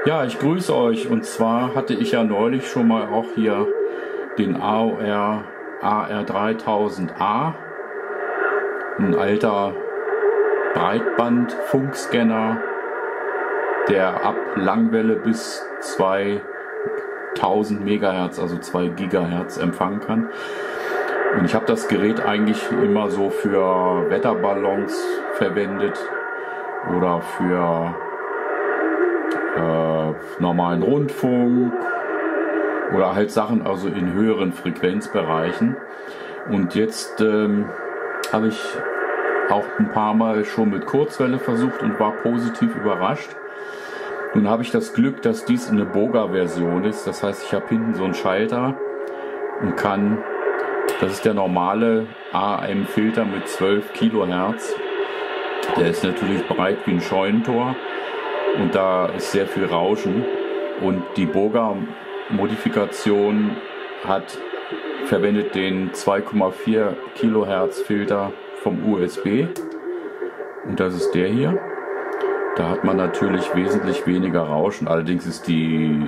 Ja, ich grüße euch, und zwar hatte ich ja neulich schon mal auch hier den AOR AR3000A, ein alter Breitband-Funkscanner, der ab Langwelle bis 2000 Megahertz, also 2 Gigahertz empfangen kann. Und ich habe das Gerät eigentlich immer so für Wetterballons verwendet oder für normalen Rundfunk oder halt Sachen also in höheren Frequenzbereichen. Und jetzt habe ich auch ein paar Mal schon mit Kurzwelle versucht und war positiv überrascht. Nun habe ich das Glück, dass dies eine Boga-Version ist. Das heißt, ich habe hinten so einen Schalter und kann, das ist der normale AM-Filter mit 12 Kilohertz. Der ist natürlich breit wie ein Scheunentor und da ist sehr viel Rauschen. Und die Boga-Modifikation verwendet den 2,4 Kilohertz Filter vom USB. Und das ist der hier. Da hat man natürlich wesentlich weniger Rauschen. Allerdings ist die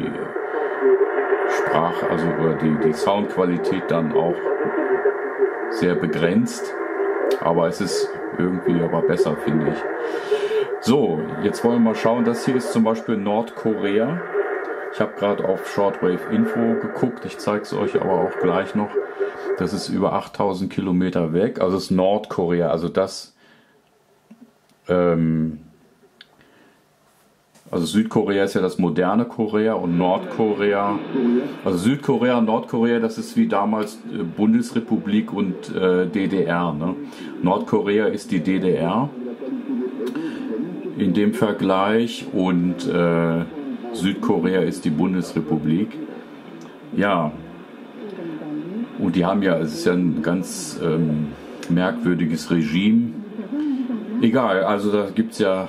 die Soundqualität dann auch sehr begrenzt. Aber es ist irgendwie aber besser, finde ich. So, jetzt wollen wir mal schauen. Das hier ist zum Beispiel Nordkorea. Ich habe gerade auf Shortwave Info geguckt. Ich zeige es euch aber auch gleich noch. Das ist über 8000 Kilometer weg. Also es ist Nordkorea. Also also Südkorea ist ja das moderne Korea und Nordkorea, also Südkorea und Nordkorea, das ist wie damals Bundesrepublik und DDR. Ne? Nordkorea ist die DDR in dem Vergleich und Südkorea ist die Bundesrepublik. Ja, und die haben ja, es ist ja ein ganz merkwürdiges Regime. Egal, also da gibt's ja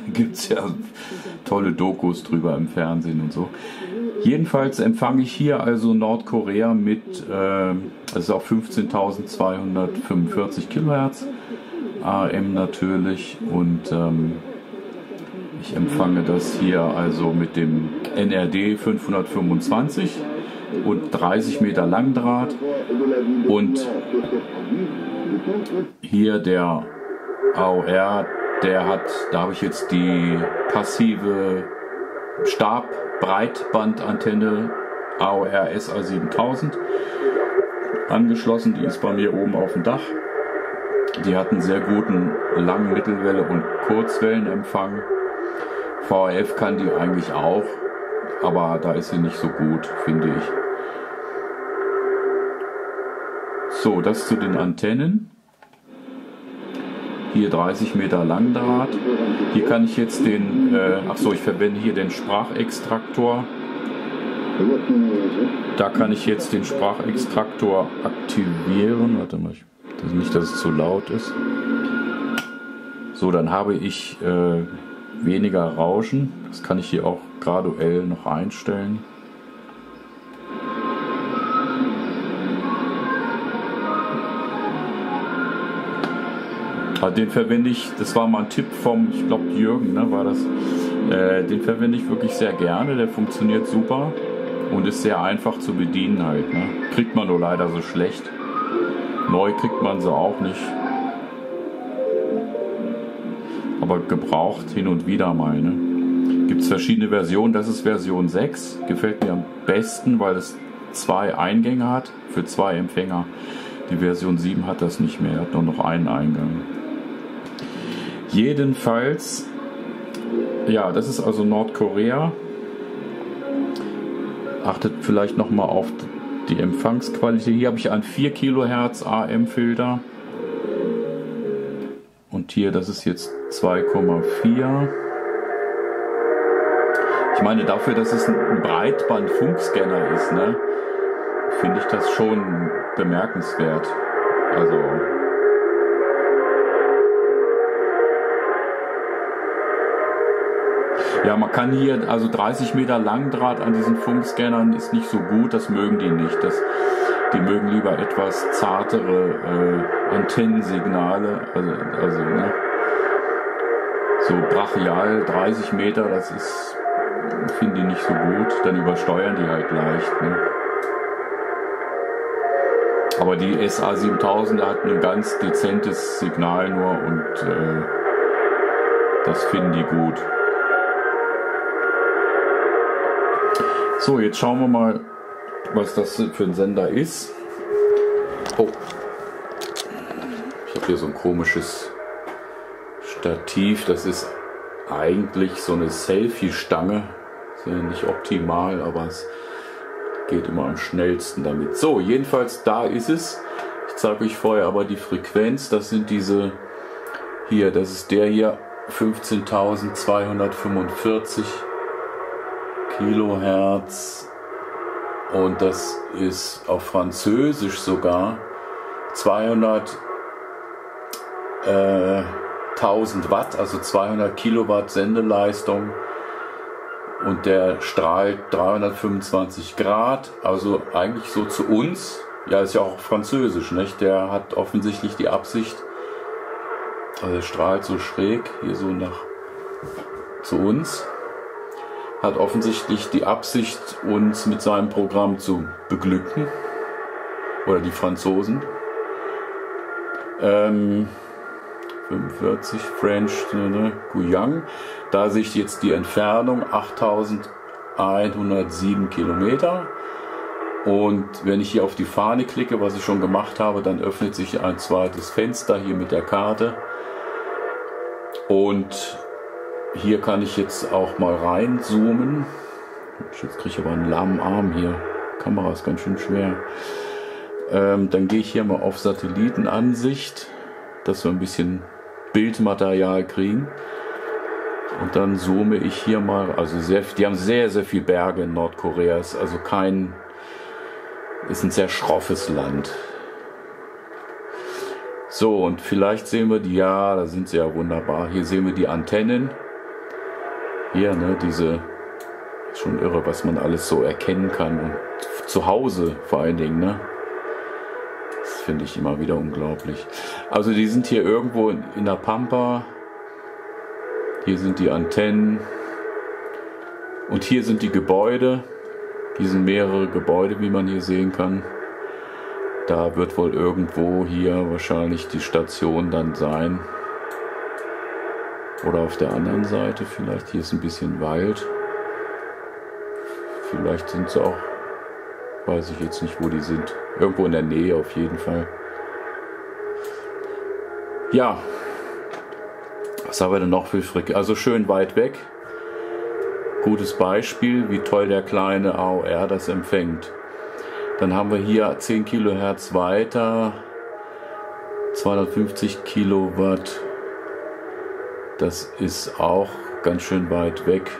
tolle Dokus drüber im Fernsehen und so. Jedenfalls empfange ich hier also Nordkorea mit, also auf 15.245 Kilohertz, AM natürlich, und ich empfange das hier also mit dem NRD 525 und 30 Meter Langdraht, und hier der AOR, da habe ich jetzt die passive Stab-Breitbandantenne AOR SA7000 angeschlossen. Die ist bei mir oben auf dem Dach. Die hat einen sehr guten Lang-, Mittelwelle- und Kurzwellenempfang. VHF kann die eigentlich auch, aber da ist sie nicht so gut, finde ich. So, das zu den Antennen. Hier 30 Meter Langdraht. Hier kann ich jetzt ich verwende hier den Sprachextraktor. Da kann ich jetzt den Sprachextraktor aktivieren. Warte mal, nicht, dass es zu laut ist. So, dann habe ich weniger Rauschen. Das kann ich hier auch graduell noch einstellen. Den verwende ich, das war mal ein Tipp vom, ich glaube Jürgen, ne, war das. Den verwende ich wirklich sehr gerne, der funktioniert super und ist sehr einfach zu bedienen halt. Ne. Kriegt man nur leider so schlecht. Neu kriegt man sie auch nicht. Aber gebraucht hin und wieder mal. Ne. Gibt es verschiedene Versionen, das ist Version 6. Gefällt mir am besten, weil es 2 Eingänge hat für 2 Empfänger. Die Version 7 hat das nicht mehr, hat nur noch einen Eingang. Jedenfalls, ja, das ist also Nordkorea. Achtet vielleicht nochmal auf die Empfangsqualität. Hier habe ich einen 4 Kilohertz AM-Filter. Und hier, das ist jetzt 2,4. Ich meine, dafür, dass es ein Breitband-Funkscanner ist, ne, finde ich das schon bemerkenswert. Also ja, man kann hier, also 30 Meter Langdraht an diesen Funkscannern ist nicht so gut, das mögen die nicht. Die mögen lieber etwas zartere Antennensignale, also ne, so brachial 30 Meter, das ist finden die nicht so gut, dann übersteuern die halt leicht. Ne? Aber die SA7000 hat ein ganz dezentes Signal nur und das finden die gut. So, jetzt schauen wir mal, was das für ein Sender ist. Oh, ich habe hier so ein komisches Stativ, das ist eigentlich so eine Selfie-Stange. Ist ja nicht optimal, aber es geht immer am schnellsten damit. So, jedenfalls da ist es. Ich zeige euch vorher aber die Frequenz. Das sind diese hier, das ist der hier 15.245 Kilohertz und das ist auf Französisch sogar 200.000 Watt, also 200 Kilowatt Sendeleistung und der strahlt 325 Grad, also eigentlich so zu uns. Ja, ist ja auch Französisch, nicht? Der hat offensichtlich die Absicht, also er strahlt so schräg hier so nach zu uns, hat offensichtlich die Absicht, uns mit seinem Programm zu beglücken, oder die Franzosen. 45 French Guyang, da sehe ich jetzt die Entfernung 8107 Kilometer. Und wenn ich hier auf die Fahne klicke, was ich schon gemacht habe, dann öffnet sich ein zweites Fenster hier mit der Karte. Und hier kann ich jetzt auch mal reinzoomen. Jetzt kriege ich aber einen lahmen Arm hier. Die Kamera ist ganz schön schwer. Dann gehe ich hier mal auf Satellitenansicht, dass wir ein bisschen Bildmaterial kriegen. Und dann zoome ich hier mal. Also die haben sehr, sehr viele Berge in Nordkorea. Ist also ist ein sehr schroffes Land. So, und vielleicht sehen wir die, ja, da sind sie ja wunderbar. Hier sehen wir die Antennen. Hier, ne, ist schon irre, was man alles so erkennen kann. Und zu Hause vor allen Dingen, ne. Das finde ich immer wieder unglaublich. Also die sind hier irgendwo in der Pampa. Hier sind die Antennen. Und hier sind die Gebäude. Hier sind mehrere Gebäude, wie man hier sehen kann. Da wird wohl irgendwo hier wahrscheinlich die Station dann sein. Oder auf der anderen Seite vielleicht. Hier ist ein bisschen Wald. Vielleicht sind sie auch, weiß ich jetzt nicht, wo die sind. Irgendwo in der Nähe auf jeden Fall. Ja. Was haben wir denn noch für Frequenzen? Also schön weit weg. Gutes Beispiel, wie toll der kleine AOR das empfängt. Dann haben wir hier 10 Kilohertz weiter. 250 Kilowatt. Das ist auch ganz schön weit weg.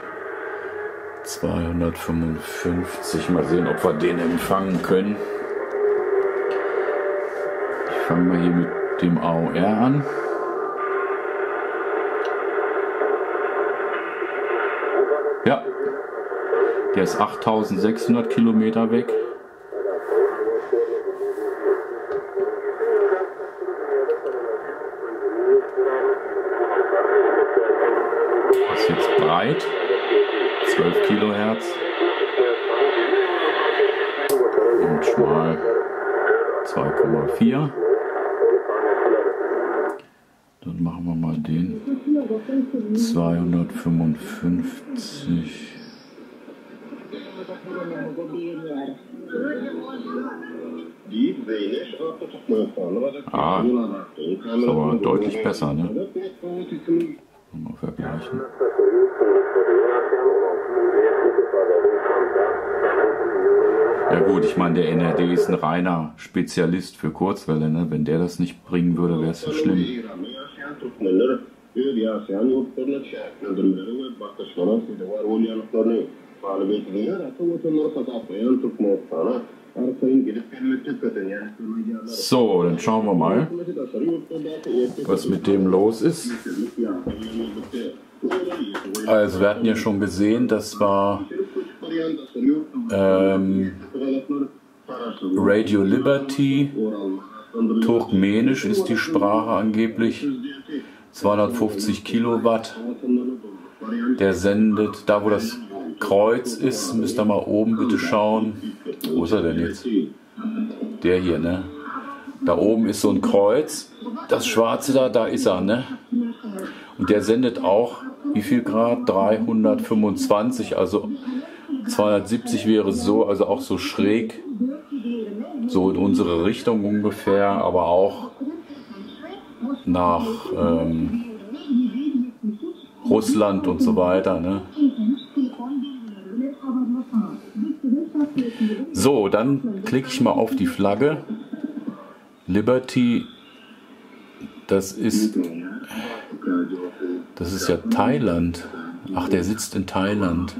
255. Mal sehen, ob wir den empfangen können. Ich fange mal hier mit dem AOR an. Ja, der ist 8600 Kilometer weg. Ist jetzt breit, 12 Kilohertz und schmal 2,4. Dann machen wir mal den 255. Ah, ist aber deutlich besser, ne? Mal vergleichen. Ja gut, ich meine, der NRD ist ein reiner Spezialist für Kurzwelle, ne? Wenn der das nicht bringen würde, wäre es ja schlimm. So, dann schauen wir mal, was mit dem los ist. Also wir hatten ja schon gesehen, das war Radio Liberty, Turkmenisch ist die Sprache angeblich, 250 Kilowatt. Der sendet, da wo das Kreuz ist, müsst ihr mal oben bitte schauen. Wo ist er denn jetzt? Der hier, ne? Da oben ist so ein Kreuz. Das schwarze da ist er, ne? Und der sendet auch, wie viel Grad? 325, also 270 wäre so, also auch so schräg. So in unsere Richtung ungefähr, aber auch nach Russland und so weiter, ne? So, dann klicke ich mal auf die Flagge. Liberty, das ist ja Thailand. Ach, der sitzt in Thailand.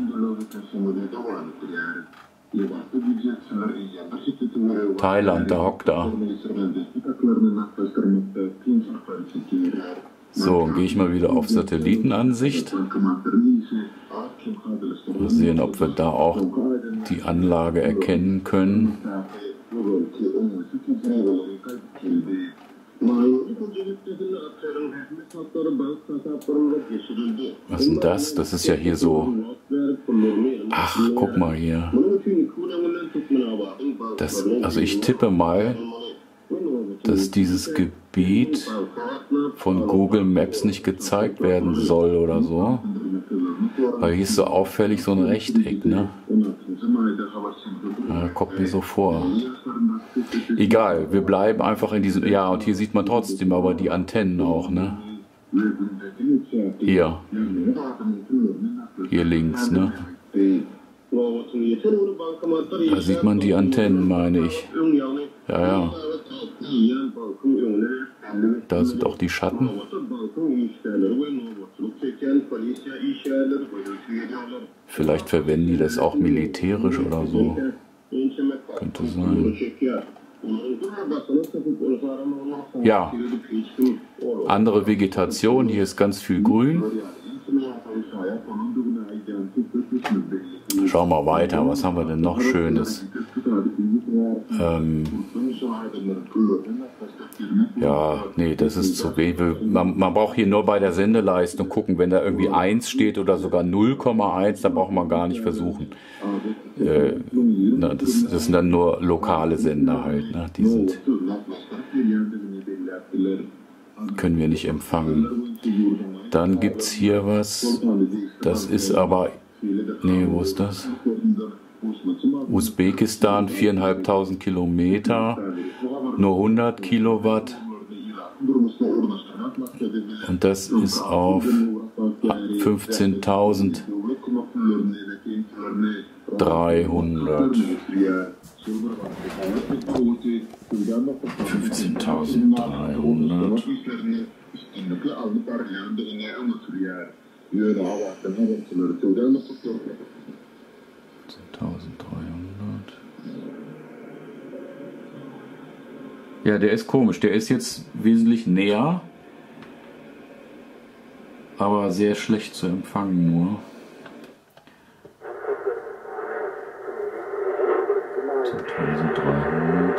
Thailand, da hockt er. So, gehe ich mal wieder auf Satellitenansicht. Mal sehen, ob wir da auch die Anlage erkennen können. Was ist denn das? Das ist ja hier so... Ach, guck mal hier. Also ich tippe mal, dass dieses Gebiet von Google Maps nicht gezeigt werden soll oder so. Weil hier ist so auffällig so ein Rechteck, ne? Ja, kommt mir so vor. Egal, wir bleiben einfach in diesem... Ja, und hier sieht man trotzdem aber die Antennen auch, ne? Hier. Hier links, ne? Da sieht man die Antennen, meine ich. Ja, ja. Da sind auch die Schatten. Vielleicht verwenden die das auch militärisch oder so. Könnte sein. Ja, andere Vegetation. Hier ist ganz viel Grün. Schauen wir weiter. Was haben wir denn noch Schönes? Ja, nee, das ist zu wenig. Man braucht hier nur bei der Sendeleistung gucken, wenn da irgendwie 1 steht oder sogar 0,1, da braucht man gar nicht versuchen. Das sind dann nur lokale Sender halt. Ne? Die können wir nicht empfangen. Dann gibt es hier was, das ist aber, nee, wo ist das? Usbekistan, 4.500 Kilometer, nur 100 Kilowatt. Und das ist auf 15.300. 15.300. 15.300. Ja, der ist komisch. Der ist jetzt wesentlich näher, aber sehr schlecht zu empfangen nur. 15.300.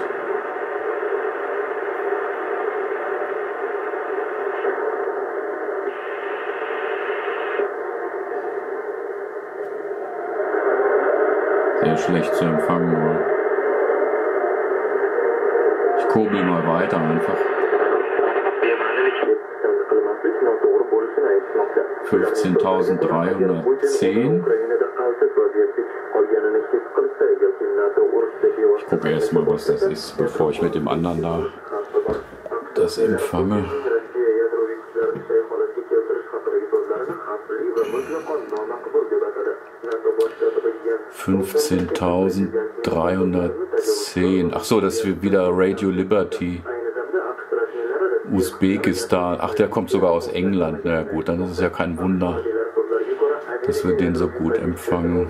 Sehr schlecht zu empfangen nur. Ich kurbel mal weiter einfach. 15.310. Ich gucke erstmal, was das ist, bevor ich mit dem anderen da das empfange. 15.310. Ach so, das ist wieder Radio Liberty. Usbekistan. Ach, der kommt sogar aus England. Na ja, gut, dann ist es ja kein Wunder, dass wir den so gut empfangen.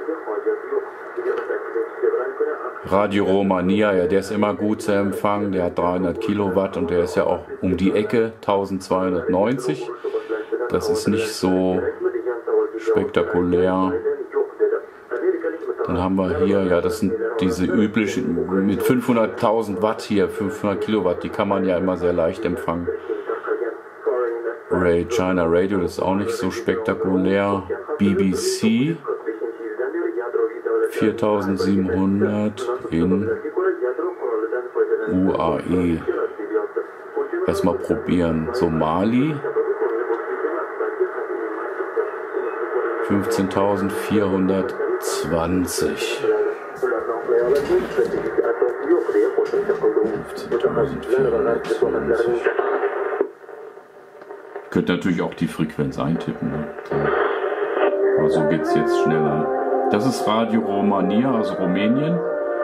Radio Romania, ja, der ist immer gut zu empfangen. Der hat 300 Kilowatt und der ist ja auch um die Ecke, 1290. Das ist nicht so spektakulär. Dann haben wir hier, ja, das sind diese üblichen mit 500.000 Watt hier, 500 Kilowatt, die kann man ja immer sehr leicht empfangen. China Radio, das ist auch nicht so spektakulär. BBC, 4700 in UAE. Erstmal probieren. Somali 15.420. 15.420. Könnt natürlich auch die Frequenz eintippen. Ne? Aber so geht es jetzt schneller. Das ist Radio Romania, also Rumänien.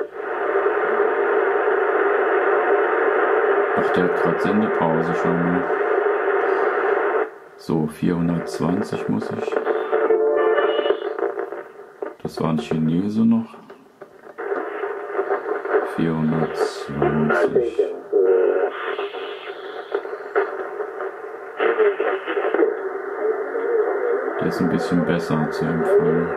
Ach, der hat gerade Sendepause schon. Ne? So, 420 muss ich. Das war ein Chinese noch. 420. Der ist ein bisschen besser zu empfangen.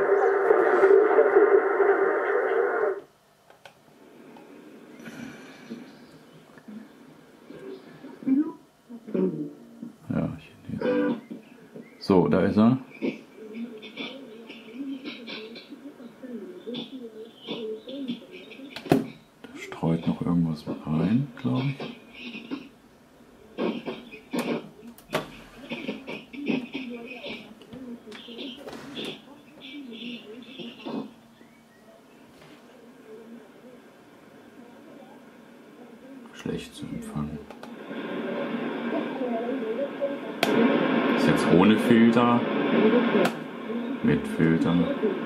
Ja, Chinese. So, da ist er. Da streut noch irgendwas rein, glaube ich. Schlecht zu empfangen. Ist jetzt ohne Filter, mit Filtern.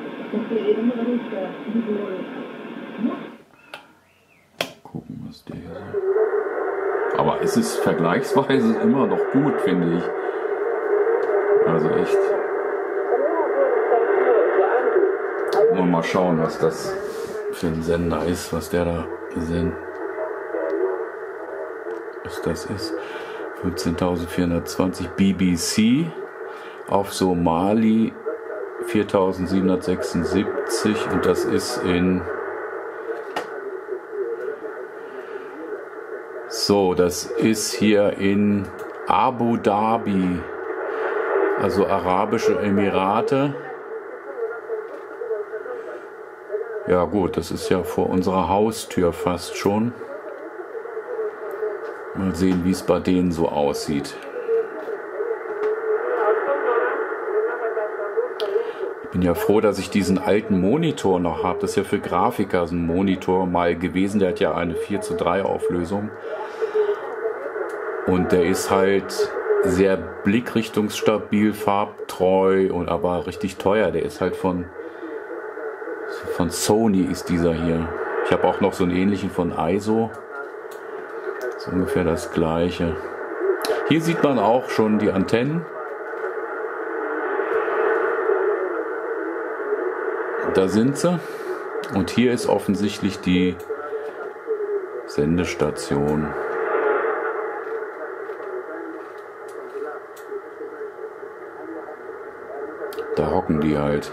Gucken, was der hier sagt. Aber es ist vergleichsweise immer noch gut, finde ich. Also echt. Mal schauen, was das für ein Sender ist, was der da sendet. Was das ist. 15.420 BBC auf Somali 4.776 und das ist in das ist hier in Abu Dhabi, also Arabische Emirate. Ja gut, das ist ja vor unserer Haustür fast schon. Mal sehen, wie es bei denen so aussieht. Ich bin ja froh, dass ich diesen alten Monitor noch habe. Das ist ja für Grafiker so ein Monitor mal gewesen. Der hat ja eine 4:3 Auflösung. Und der ist halt sehr blickrichtungsstabil, farbtreu und aber richtig teuer. Der ist halt von Sony ist dieser hier. Ich habe auch noch so einen ähnlichen von ISO. Das ist ungefähr das gleiche. Hier sieht man auch schon die Antennen. Da sind sie. Und hier ist offensichtlich die Sendestation. Da hocken die halt.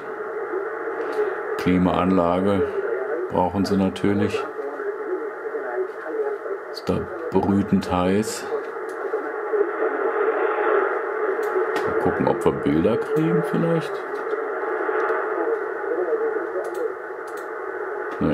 Klimaanlage brauchen sie natürlich. Ist da brütend heiß. Mal gucken, ob wir Bilder kriegen vielleicht. Nee.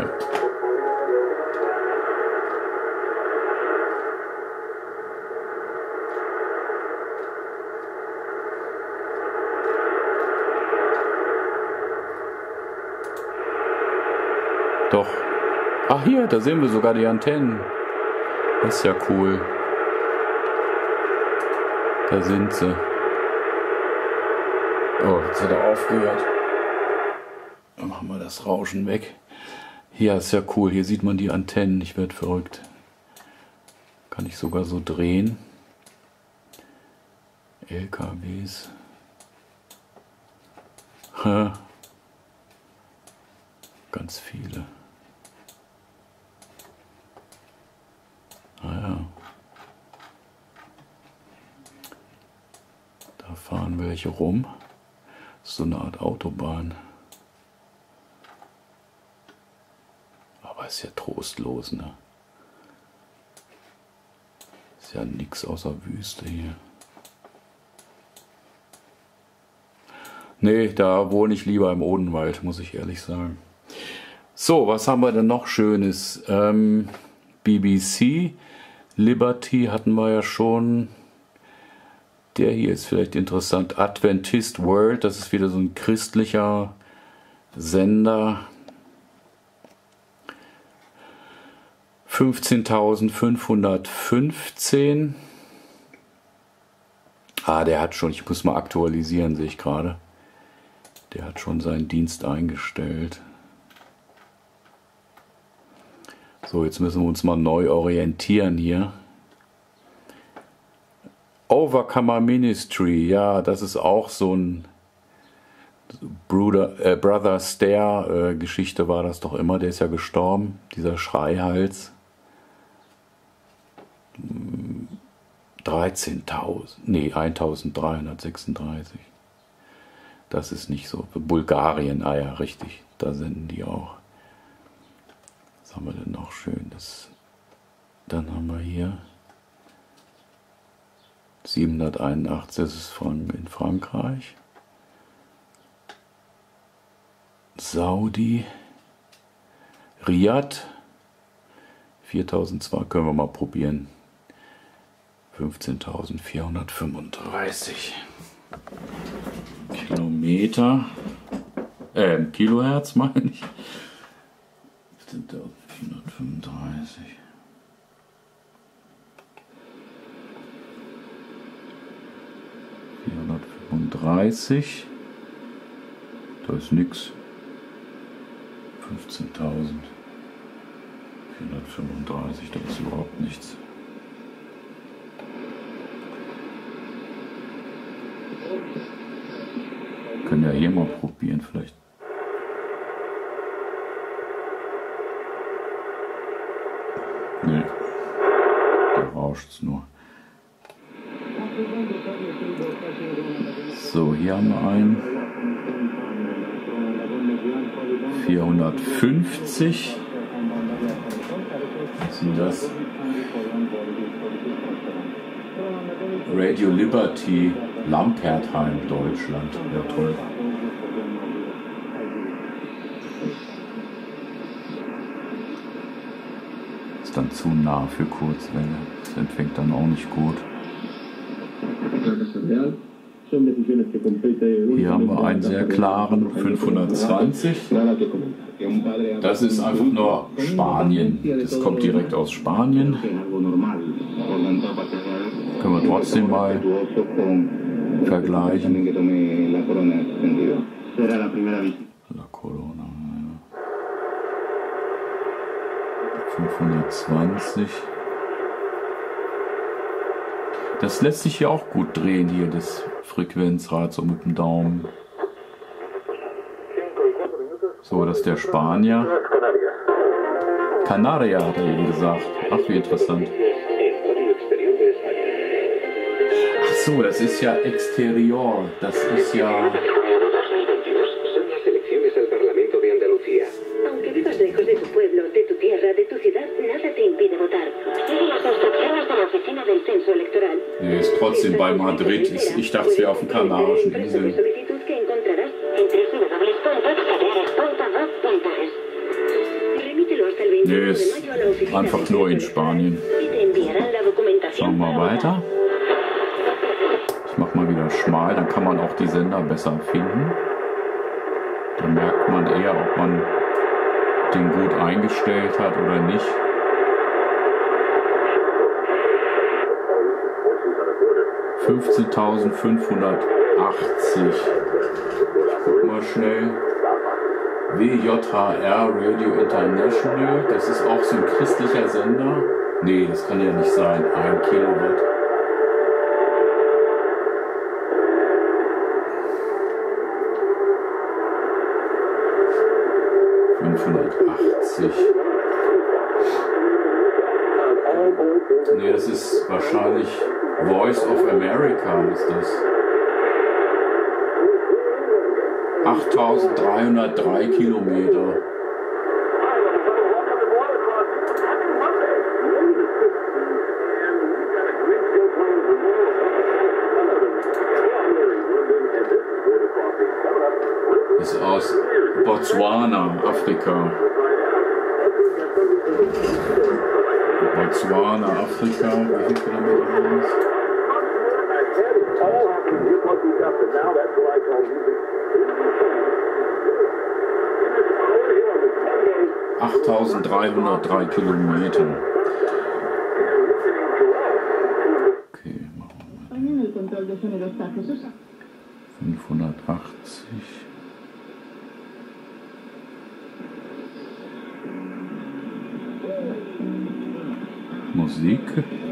Doch. Ach hier, da sehen wir sogar die Antennen. Das ist ja cool. Da sind sie. Oh, jetzt hat er aufgehört. Dann machen wir das Rauschen weg. Hier ist ja cool. Hier sieht man die Antennen. Ich werde verrückt. Kann ich sogar so drehen. LKWs. Ganz viele. Naja. Da fahren welche rum. Das ist so eine Art Autobahn. Aber ist ja trostlos, ne? Ist ja nichts außer Wüste hier. Nee, da wohne ich lieber im Odenwald, muss ich ehrlich sagen. So, was haben wir denn noch Schönes? BBC, Liberty hatten wir ja schon. Der hier ist vielleicht interessant. Adventist World, das ist wieder so ein christlicher Sender. 15.515. Der hat schon, ich muss mal aktualisieren, sehe ich gerade. Der hat schon seinen Dienst eingestellt. So, jetzt müssen wir uns mal neu orientieren hier. Overcomer Ministry, ja, das ist auch so ein Brother Stair Geschichte war das doch immer, der ist ja gestorben, dieser Schreihals. 1336. Das ist nicht so. Bulgarien, ja, richtig. Da senden die auch. Was haben wir denn noch schön? Dann haben wir hier 781, das ist in Frankreich. Saudi. Riyadh. 4002 können wir mal probieren. 15.435 Kilometer. Kilohertz meine ich. 15.435. Da ist nix. 15.435, da ist überhaupt nichts. Können ja hier mal probieren, vielleicht. Nee, da rauscht's nur. So, hier haben wir einen. 450. Was ist denn das? Radio Liberty, Lampertheim, Deutschland. Ja, toll. Ist dann zu nah für Kurzwelle. Das empfängt dann auch nicht gut. Hier haben wir einen sehr klaren 520. Das ist einfach nur Spanien. Das kommt direkt aus Spanien. Können wir trotzdem mal vergleichen. La Corona. 520. Das lässt sich hier auch gut drehen, hier das Frequenzrad so mit dem Daumen. So, das ist der Spanier. Canaria hat er eben gesagt. Ach, wie interessant. Ach so, das ist ja Exterior. Das ist ja... Nee, ist trotzdem bei Madrid. Ich dachte, es wäre auf den Kanarischen Inseln. Nee, ist einfach nur in Spanien. Schauen wir mal weiter. Ich mache mal wieder schmal, dann kann man auch die Sender besser finden. Dann merkt man eher, ob man den gut eingestellt hat oder nicht. $15.580. Guck mal schnell. WJHR Radio International. Das ist auch so ein christlicher Sender. Nee, das kann ja nicht sein. 1 Kilowatt. $580. Nee, das ist wahrscheinlich Voice of America ist das. 8.303 Kilometer. Ist aus Botswana, Afrika. Botswana, Afrika, wie viel Kilometer sind das? 8.303 Kilometer. Okay, machen wir mal. 580. Musik.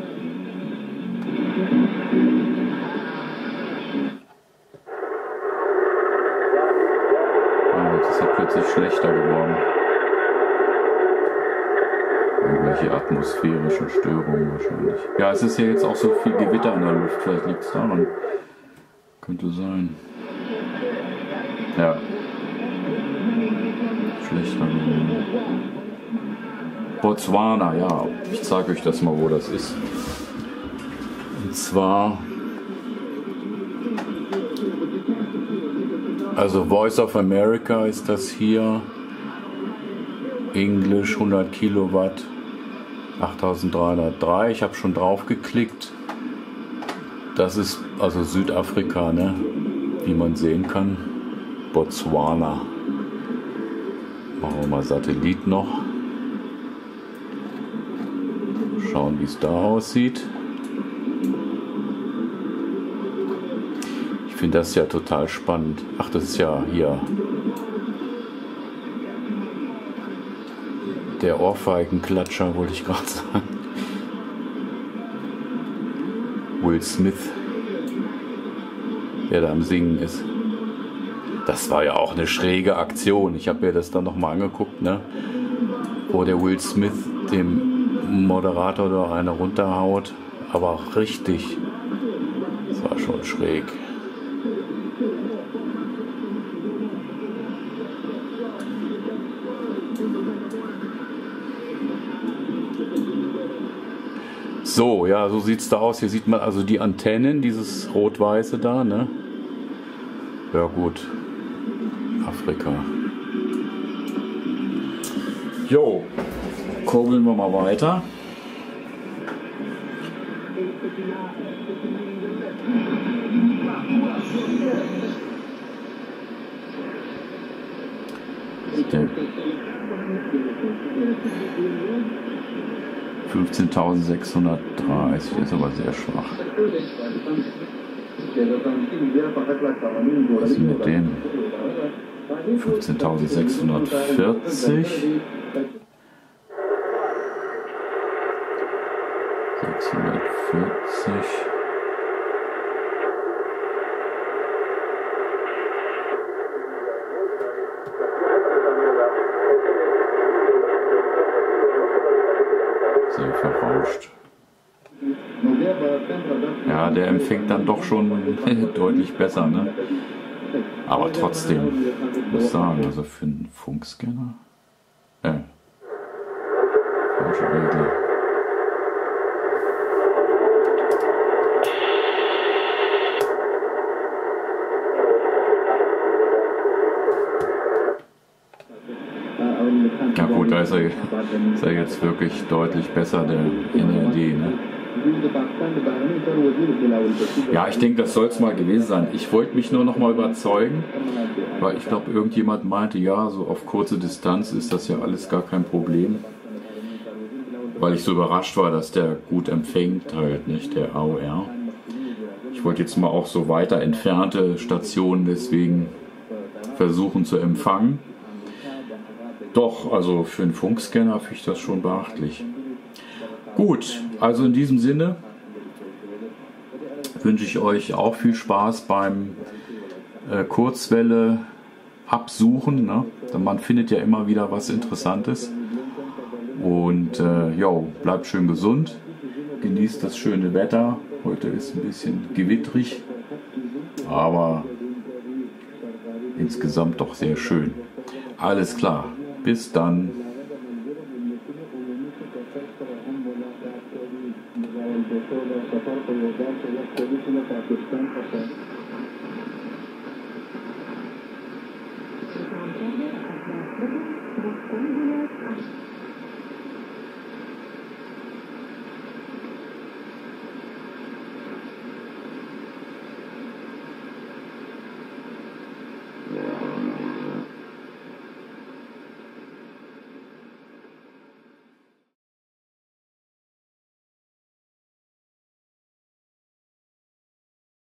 Oh, das ist ja plötzlich schlechter geworden. Irgendwelche atmosphärischen Störungen wahrscheinlich. Ja, es ist ja jetzt auch so viel Gewitter in der Luft. Vielleicht liegt es daran. Könnte sein. Ja. Schlechter geworden. Botswana, ja. Ich zeige euch das mal, wo das ist. Und zwar... Also Voice of America ist das hier. Englisch 100 Kilowatt. 8303. Ich habe schon drauf geklickt. Das ist also Südafrika, ne? Wie man sehen kann. Botswana. Machen wir mal Satellit noch. Schauen, wie es da aussieht. Ich finde das ja total spannend. Ach, das ist ja hier der Ohrfeigenklatscher, wollte ich gerade sagen. Will Smith, der da am Singen ist. Das war ja auch eine schräge Aktion. Ich habe mir das dann nochmal angeguckt, ne? Wo der Will Smith dem Moderator da eine runterhaut. Aber auch richtig. Das war schon schräg. So, ja, so sieht es da aus. Hier sieht man also die Antennen, dieses rot-weiße da, ne? Ja gut, Afrika. Jo, kurbeln wir mal weiter. Der 15.630, ist aber sehr schwach. Was ist mit dem? 15.640. 640. Sehr verrauscht. Ja, der empfängt dann doch schon deutlich besser, ne? Aber trotzdem, muss sagen, also für einen Funkscanner. Falsche Regel. Ja gut, da ist er jetzt wirklich deutlich besser, der NRD, ne? Ja, ich denke, das soll es mal gewesen sein. Ich wollte mich nur noch mal überzeugen, weil ich glaube, irgendjemand meinte, ja, so auf kurze Distanz ist das ja alles gar kein Problem. Weil ich so überrascht war, dass der gut empfängt halt, nicht, der AOR. Ich wollte jetzt mal auch so weiter entfernte Stationen deswegen versuchen zu empfangen. Doch, also für einen Funkscanner finde ich das schon beachtlich. Gut, also in diesem Sinne wünsche ich euch auch viel Spaß beim Kurzwelle absuchen. Ne? Man findet ja immer wieder was Interessantes. Und bleibt schön gesund, genießt das schöne Wetter. Heute ist ein bisschen gewittrig, aber insgesamt doch sehr schön. Alles klar, bis dann. Responsable of the